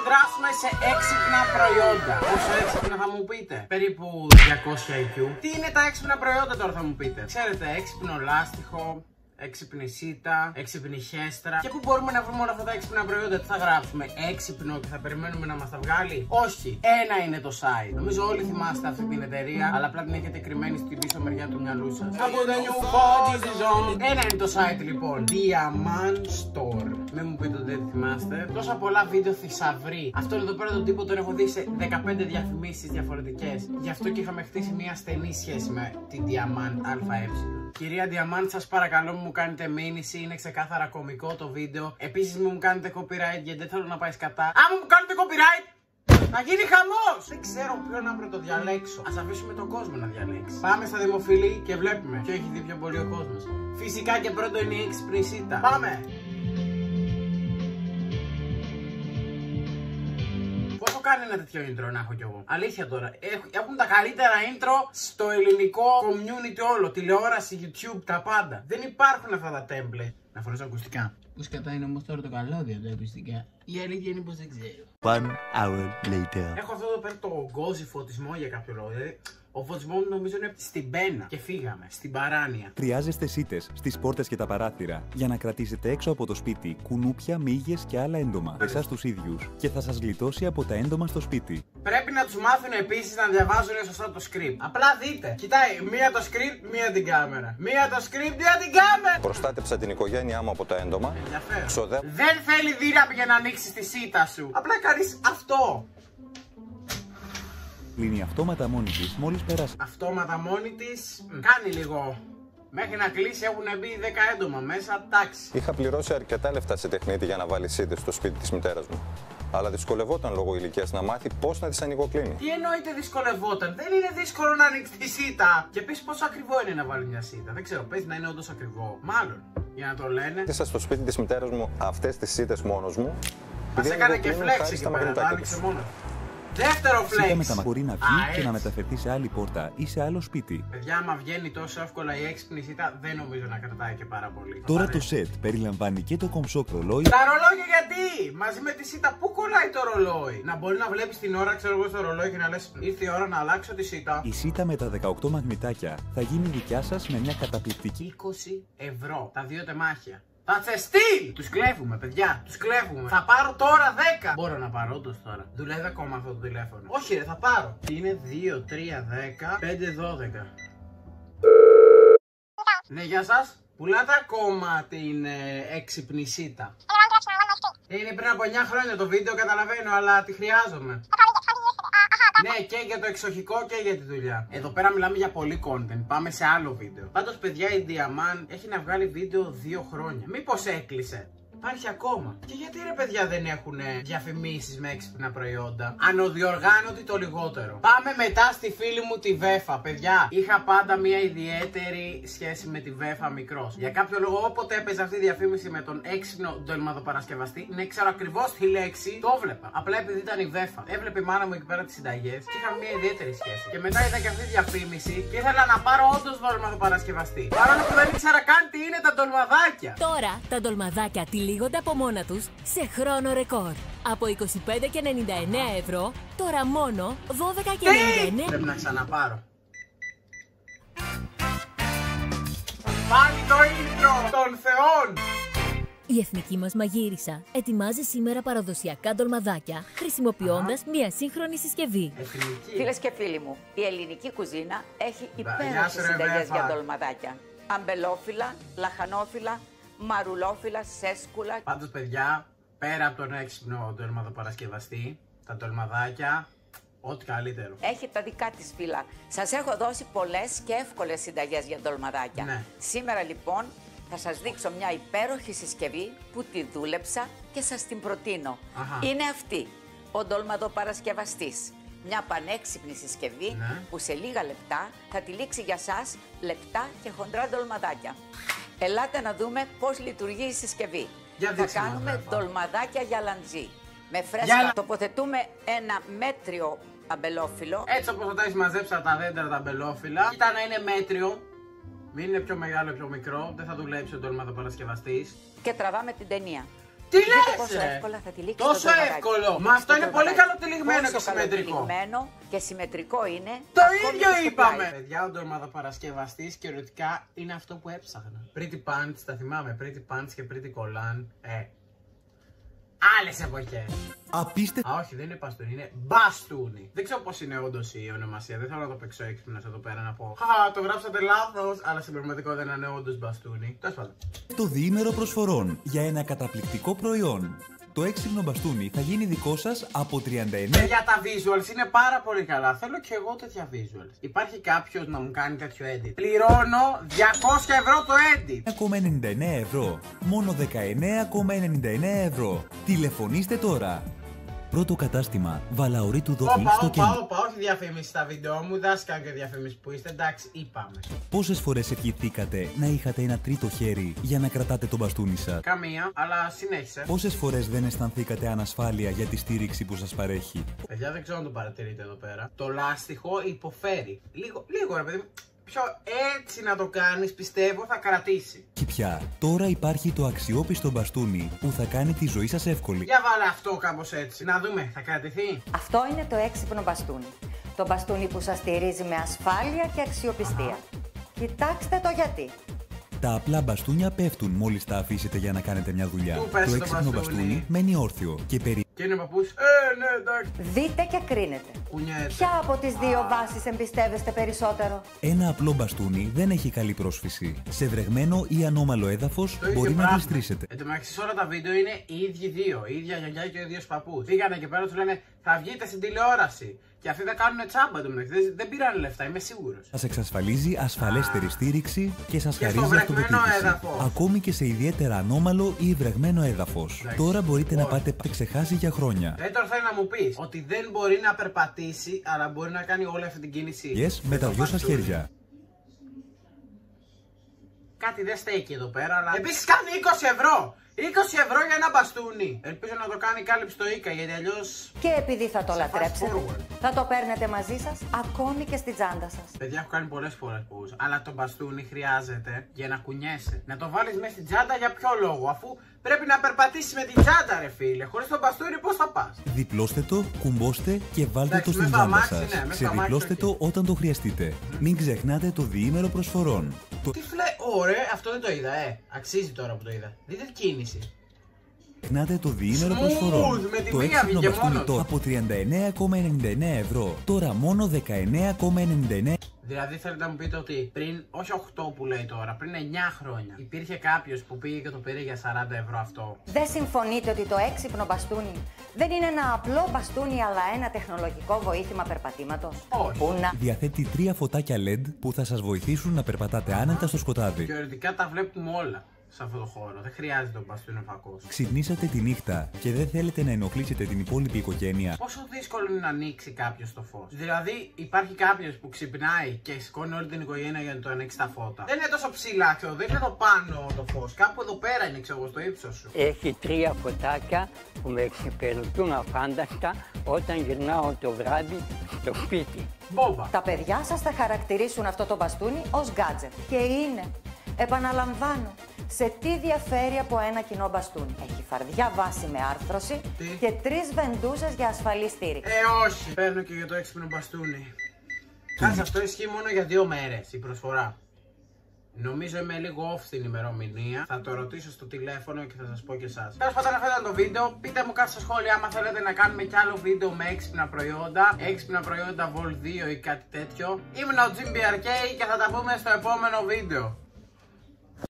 δράσουμε σε έξυπνα προϊόντα. Πόσο έξυπνα θα μου πείτε? Περίπου 200 IQ. Τι είναι τα έξυπνα προϊόντα τώρα θα μου πείτε? Ξέρετε, έξυπνο λάστιχο, έξυπνη σίτα, έξυπνη χέστρα. Και πού μπορούμε να βρούμε όλα αυτά τα έξυπνα προϊόντα? Τι θα γράψουμε? Έξυπνο και θα περιμένουμε να μας τα βγάλει? Όχι. Ένα είναι το site. Νομίζω όλοι θυμάστε αυτή την εταιρεία, αλλά απλά την έχετε κρυμμένη στην πίσω μεριά του μυαλού σας. Από the new body zone. Ένα είναι το site λοιπόν. Diamant Store. Μην μου πείτε ότι δεν θυμάστε. Τόσα πολλά βίντεο θησαυρή. Αυτόν εδώ πέρα τον τύπο τον έχω δει σε 15 διαφημίσεις διαφορετικές. Γι' αυτό και είχαμε χτίσει μια στενή σχέση με την Diamant ΑΕ. Κυρία Diamant, σας παρακαλώ μου κάνετε μήνυση, είναι ξεκάθαρα κωμικό το βίντεο. Επίσης μην μου κάνετε copyright γιατί δεν θέλω να πάει κατά. Άμα μου κάνετε copyright, θα γίνει χαμός! Δεν ξέρω ποιον να πρωτοδιαλέξω. Ας αφήσουμε τον κόσμο να διαλέξει. Πάμε στα δημοφιλή και βλέπουμε ποιο έχει δει πιο πολύ ο κόσμος. Φυσικά και πρώτο είναι η έξυπνη σίτα. Πάμε! Πόσο κάνει ένα τέτοιο intro να έχω κι εγώ? Αλήθεια τώρα. Έχουν τα καλύτερα intro στο ελληνικό community όλο. Τηλεόραση, YouTube, τα πάντα. Δεν υπάρχουν αυτά τα template. Να φορέσω ακουστικά. Πώς κατά είναι όμως τώρα το καλώδιο τα ακουστικά? Η αλήθεια είναι πως δεν ξέρω. 1 hour later. Έχω αυτό εδώ πέρα το γκόζι φωτισμό για κάποιο λόγο. Δηλαδή, ο φωτισμός μου νομίζω είναι στην πένα και φύγαμε, στην παράνοια. Χρειάζεστε σίτες στις πόρτες και τα παράθυρα για να κρατήσετε έξω από το σπίτι κουνούπια, μύγες και άλλα έντομα. Εσάς τους ίδιους και θα σας γλιτώσει από τα έντομα στο σπίτι. Πρέπει να τους μάθουν επίσης να διαβάζουν σωστά το script. Απλά δείτε. Κοιτάει, μία το script, μία την κάμερα. Μία το script, μία την κάμερα. Προστάτεψα την οικογένειά μου από τα έντομα. Δεν θέλει δύναμη για να ανοίξει τη σίτα σου. Απλά κάνεις αυτό. Κλείνει αυτόματα μόνη της μόλις περάσει. Αυτόματα μόνη της. Κάνει λίγο. Μέχρι να κλείσει έχουν μπει 10 έντομα μέσα. Τάξη. Είχα πληρώσει αρκετά λεφτά σε τεχνίτη για να βάλει σίτες στο σπίτι της μητέρας μου. Αλλά δυσκολευόταν λόγω ηλικίας να μάθει πώς να τις ανοιγοκλίνει. Τι εννοείται δυσκολευόταν? Δεν είναι δύσκολο να ανοίξει τη σίτα. Και επίσης πόσο ακριβό είναι να βάλει μια σίτα? Δεν ξέρω, παίζει να είναι όντως ακριβό. Μάλλον. Για να το λένε. Ήρθα στο σπίτι της μητέρας μου αυτές τις σίτες μόνος μου. Μας έκανε και φλέξη εκεί πέρα, το άνοιξε μόνο. Δεύτερο flex! Μπορεί να βγει και να μεταφερθεί σε άλλη πόρτα ή σε άλλο σπίτι. Παιδιά, άμα βγαίνει τόσο εύκολα η έξυπνη σίτα, δεν νομίζω να κρατάει και πάρα πολύ. Τώρα το σετ περιλαμβάνει και το κομψό ρολόι. Τα ρολόγια γιατί! Μαζί με τη σίτα, πού κολλάει το ρολόι? Να μπορεί να βλέπεις την ώρα, ξέρω εγώ, στο ρολόι και να λες ήρθε η ώρα να αλλάξω τη σίτα. Η σίτα με τα 18 μαγνητάκια θα γίνει δικιά σας με μια καταπληκτική 20€. Τα δύο τεμάχια. Θα τσεστεί! Τους κλέβουμε, παιδιά. Τους κλέβουμε. Θα πάρω τώρα 10. Μπορώ να πάρω όντως τώρα. Δουλεύει ακόμα αυτό το τηλέφωνο. Όχι, ρε, θα πάρω. Είναι 2, 3, 10, 5, 12. Ναι, γεια σας. Πουλάτε ακόμα την έξυπνη σίτα? Είναι πριν από 9 χρόνια το βίντεο, καταλαβαίνω, αλλά τη χρειάζομαι. Ναι, και για το εξοχικό και για τη δουλειά. Εδώ πέρα μιλάμε για πολύ content. Πάμε σε άλλο βίντεο. Πάντως, παιδιά, η Diamant έχει να βγάλει βίντεο 2 χρόνια. Μήπως έκλεισε? Υπάρχει ακόμα. Και γιατί ρε παιδιά δεν έχουν διαφημίσεις με έξυπνα προϊόντα? Ανοδιοργάνωτη το λιγότερο. Πάμε μετά στη φίλη μου τη Βέφα. Παιδιά, είχα πάντα μια ιδιαίτερη σχέση με τη Βέφα μικρός. Για κάποιο λόγο, όποτε έπαιζε αυτή η διαφήμιση με τον έξυπνο ντολματοπαρασκευαστή, ναι, ξέρω ακριβώς τη λέξη, το βλέπα. Απλά επειδή ήταν η Βέφα. Έβλεπε η μάνα μου εκεί πέρα τις συνταγές και είχαμε μια ιδιαίτερη σχέση. Και μετά είδα και αυτή τη διαφήμιση και ήθελα να πάρω όντως ντολματοπαρασκευαστή. Παρόλο που δεν ήξερα καν τι είναι τα ντολμαδάκια. Τώρα τα ντολμαδάκια τυλίγονται από μόνα τους σε χρόνο ρεκόρ. Από 25,99€, τώρα μόνο 12,99€. Πρέπει να ξαναπάρω. Πάλι το intro των θεών! Η εθνική μας μαγείρισα ετοιμάζει σήμερα παραδοσιακά ντολμαδάκια χρησιμοποιώντας μια σύγχρονη συσκευή. Φίλες και φίλοι μου, η ελληνική κουζίνα έχει υπέροχες συνταγές για ντολμαδάκια. Αμπελόφυλλα, λαχανόφυλλα, μαρουλόφυλλα, σέσκουλα. Πάντως, παιδιά, πέρα από τον έξυπνο ντολματοπαρασκευαστή, τα ντολμαδάκια, ό,τι καλύτερο. Έχει τα δικά της φύλλα. Σας έχω δώσει πολλές και εύκολες συνταγές για ντολμαδάκια. Ναι. Σήμερα λοιπόν θα σας δείξω μια υπέροχη συσκευή που τη δούλεψα και σας την προτείνω. Είναι αυτή, ο ντολματοπαρασκευαστής. Μια πανέξυπνη συσκευή που σε λίγα λεπτά θα τυλίξει για σας λεπτά και χοντρά ντολμαδάκια. Ελάτε να δούμε πώς λειτουργεί η συσκευή. Θα κάνουμε ντολμαδάκια για λαντζί. Με φρέσκα τοποθετούμε ένα μέτριο αμπελόφυλλο. Έτσι όπως θα τα έχεις μαζέψει από τα δέντρα τα αμπελόφυλλα. Κοίτα να είναι μέτριο. Μην είναι πιο μεγάλο ή πιο μικρό. Δεν θα δουλέψει ο ντολματοπαρασκευαστής. Και τραβάμε την ταινία. Τι Δείτε λες, πόσο ρε? εύκολα θα τυλίξει Τόσο το δωμαράκι. εύκολο. Μα αυτό είναι πολύ δωμαράκι. καλοτυλιγμένο και Πόσο συμμετρικό. καλοτυλιγμένο και συμμετρικό είναι. Το ακόμη ίδιο και στο είπαμε. πλάι. Παιδιά, ο ντορμαδοπαρασκευαστής και ερωτικά είναι αυτό που έψαχνα. Pretty Pants, τα θυμάμαι. Pretty Pants και Pretty Collan. Άλλες εποχές. Απίστευτο. Α, όχι, δεν είναι μπαστούνι, είναι μπαστούνι. Δεν ξέρω πώς είναι όντως η ονομασία. Δεν θέλω να το παίξω έξυπνος εδώ πέρα να πω. Χα, το γράψατε λάθος. Αλλά στην πραγματικότητα να είναι όντως μπαστούνι. Τέλος πάντων. Το διήμερο προσφορών για ένα καταπληκτικό προϊόν. Το έξυπνο μπαστούνι θα γίνει δικό σας από 39. Για τα visuals είναι πάρα πολύ καλά. Θέλω και εγώ τέτοια visuals. Υπάρχει κάποιος να μου κάνει τέτοιο edit? Πληρώνω 200 ευρώ το edit. 9,99 ευρώ. Μόνο 19,99 ευρώ. Τηλεφωνήστε τώρα. Πρώτο κατάστημα Βαλαωρίτου Δόφιλ στο κέντρο. Όπα, όχι διαφήμιση στα βίντεο μου. Δεν κάνω και διαφήμιση που είστε. Εντάξει, είπαμε. Πόσες φορές ευχηθήκατε να είχατε ένα τρίτο χέρι για να κρατάτε το μπαστούνι σας? Καμία, αλλά συνέχισε. Πόσες φορές δεν αισθανθήκατε ανασφάλεια για τη στήριξη που σας παρέχει? Παιδιά, δεν ξέρω αν το παρατηρείτε εδώ πέρα. Το λάστιχο υποφέρει. Λίγο ρε παιδί μου. Πιο έτσι να το κάνεις, πιστεύω θα κρατήσει. Και πια, τώρα υπάρχει το αξιόπιστο μπαστούνι που θα κάνει τη ζωή σας εύκολη. Για βάλε αυτό κάπως έτσι. Να δούμε, θα κρατηθεί. Αυτό είναι το έξυπνο μπαστούνι. Το μπαστούνι που σας στηρίζει με ασφάλεια και αξιοπιστία. Κοιτάξτε το γιατί. Τα απλά μπαστούνια πέφτουν μόλις τα αφήσετε για να κάνετε μια δουλειά. Του πέσει Το το έξυπνο μπαστούνι. μπαστούνι μένει όρθιο και Και είναι παππούς. Ναι, εντάξει. Δείτε και κρίνετε. Κουνιέται. Ποια από τις δύο βάσεις εμπιστεύεστε περισσότερο? Ένα απλό μπαστούνι δεν έχει καλή πρόσφυση. Σε βρεγμένο ή ανώμαλο έδαφος Το ίδιο μπορεί να πράγμα. γλιστρήσετε. Εν τω μεταξύ, σε όλα τα βίντεο είναι οι ίδιοι δύο. Η ίδια γιαγιά και ο ίδιος παππούς. Πήγανε και πέρα, του λένε θα βγείτε στην τηλεόραση. Και αυτοί θα κάνουν τσάμπα του μεταξύ. Δεν πήραν λεφτά, είμαι σίγουρος. Σας εξασφαλίζει ασφαλέστερη στήριξη και σας Και στο χαρίζει βρεγμένο αυτοπεποίθηση. έδαφος. Ακόμη και σε ιδιαίτερα ανώμαλο ή βρεγμένο έδαφος. Εντάξει. Τώρα μπορείτε να Όχι. πάτε ξεχάσει για χρόνια. Τώρα θέλει να μου πεις ότι δεν μπορεί να περπατήσει, αλλά μπορεί να κάνει όλη αυτή την κίνηση. Yes, με τα δυο σας μπαστούνι. χέρια. Κάτι δεν στέκει εδώ πέρα, αλλά. Επίσης κάνει 20 ευρώ! 20 ευρώ για ένα μπαστούνι! Ελπίζω να το κάνει κάλυψη το Ίκα, γιατί αλλιώς. Και επειδή θα το Σε λατρέψετε, fast forward. θα το παίρνετε μαζί σας, ακόμη και στη τσάντα σας. Παιδιά, έχω κάνει πολλές φορές pause, αλλά το μπαστούνι χρειάζεται για να κουνιέσαι. Να το βάλεις μέσα στην τσάντα για ποιο λόγο, αφού πρέπει να περπατήσεις με την τσάντα, ρε φίλε. Χωρίς το μπαστούνι, πώς θα πας? Διπλώστε το, κουμπώστε και βάλτε Εντάξει, το στην μέσα στο τσάντα αμάξι, σας. ναι, μέσα στο Ξεδιπλώστε αμάξι, το όταν το χρειαστείτε. Μην ξεχνάτε το διήμερο προσφορών. Τι ωραία, αυτό δεν το είδα, αξίζει τώρα που το είδα. Δείτε την κίνηση. Ξεχνάτε το διήμερο Smooth, προσφορών. με τη Το μία έξυπνο βγήκε μπαστούνι μόνος. τώρα από 39,99 ευρώ. Τώρα μόνο 19,99. Δηλαδή θέλετε να μου πείτε ότι πριν, όχι 8 που λέει τώρα, πριν 9 χρόνια υπήρχε κάποιος που πήγε και το πήρε για 40 ευρώ αυτό? Δεν συμφωνείτε ότι το έξυπνο μπαστούνι δεν είναι ένα απλό μπαστούνι, αλλά ένα τεχνολογικό βοήθημα περπατήματος? Όχι. Που να Διαθέτει 3 φωτάκια LED που θα σας βοηθήσουν να περπατάτε άνετα στο σκοτάδι. Θεωρητικά τα βλέπουμε όλα σε αυτό το χώρο. Δεν χρειάζεται τον μπαστούνι φακός. Ξυπνήσατε τη νύχτα και δεν θέλετε να ενοχλήσετε την υπόλοιπη οικογένεια. Πόσο δύσκολο είναι να ανοίξει κάποιος το φως? Δηλαδή, υπάρχει κάποιος που ξυπνάει και σηκώνει όλη την οικογένεια για να το ανοίξει τα φώτα. Δεν είναι τόσο ψηλά, ξέρω, δεν είναι εδώ πάνω το φως. Κάπου εδώ πέρα είναι, ξέρω εγώ, στο ύψος σου. Έχει 3 φωτάκια που με εξυπηρετούν αφάνταστα όταν γυρνάω το βράδυ στο σπίτι. Μπόμπα. τα παιδιά σας θα χαρακτηρίσουν αυτό το μπαστούνι ως gadget. Και είναι, επαναλαμβάνω, σε τι διαφέρει από ένα κοινό μπαστούνι? Έχει φαρδιά βάση με άρθρωση και 3 βεντούζες για ασφαλή στήριξη. Όχι. Παίρνω και για το έξυπνο μπαστούνι. Κάτσε, αυτό ισχύει μόνο για 2 μέρες η προσφορά. Νομίζω είμαι λίγο off στην ημερομηνία. Θα το ρωτήσω στο τηλέφωνο και θα σας πω και εσάς. Τέλος πάντων, αυτό ήταν το βίντεο. Πείτε μου κάτω στα σχόλια άμα θέλετε να κάνουμε κι άλλο βίντεο με έξυπνα προϊόντα Vol 2 ή κάτι τέτοιο. Ήμουν ο Jim BRK και θα τα πούμε στο επόμενο βίντεο.